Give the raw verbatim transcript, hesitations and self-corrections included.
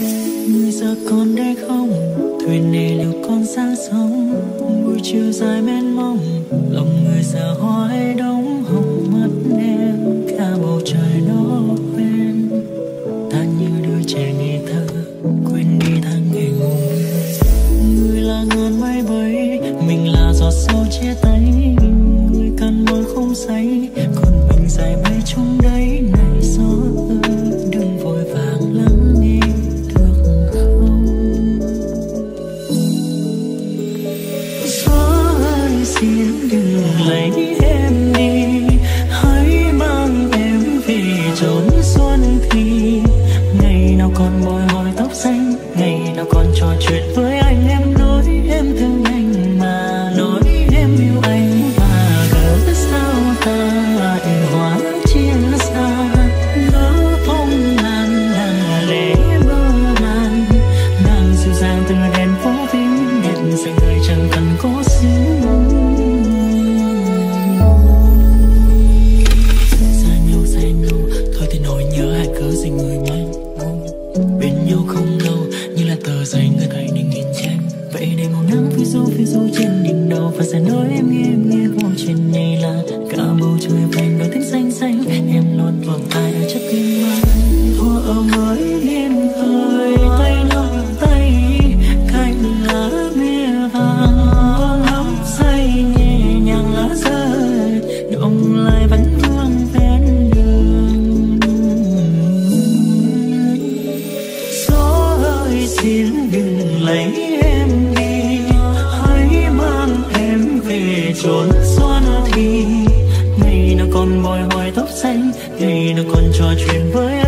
Người giờ còn đây không, thuyền này liệu còn sang sông. Buổi chiều dài mênh mông, lòng người giờ hoài đông hồng mất em. Cả bầu trời nó quên ta như đứa trẻ ngây thơ, quên đi tháng ngày ngủ. Người là ngàn mây bay, mình là giọt sâu chia tay. Người cần môi không say, còn mình dài bay trong đấy. Này gió ơi, đừng vội vàng lắng nghe được không? Gió ơi xin đừng lấy em đi, hãy mang em về chốn xuân thì. Ngày nào còn bồi hồi tóc xanh, ngày nào còn trò chuyện với anh. Em nói em thương anh mà nói em yêu anh, và gỡ sao ta lại hóa chia xa. Ngỡ phong lan là lễ mơ màng, nàng dịu dàng từ đèn phố vinh đẹp dành người chẳng cần cố xinh. Xa nhau xa nhau thôi thì nỗi nhớ hai cớ gì người mang. Bên nhau không lâu như là tờ giấy người thấy nên nghìn trang. Vậy để màu nắng phiêu du phiêu du trên đỉnh đầu, và sẽ nói em nghe em nghe vô trên này là cả bầu trời vành đôi tiếng xanh xanh. Em luôn vòng tay ở chất tim anh. Thua ở mới nên hơi tay nắm tay, cành lá bia vàng ngắm say nhẹ nhàng lá rơi động lại vẫn vương ven đường. Gió ơi xin đừng lấy em đi, hãy mang em về chốn xuân thì. Ngày nào còn bồi hồi tóc xanh, ngày nào còn trò chuyện với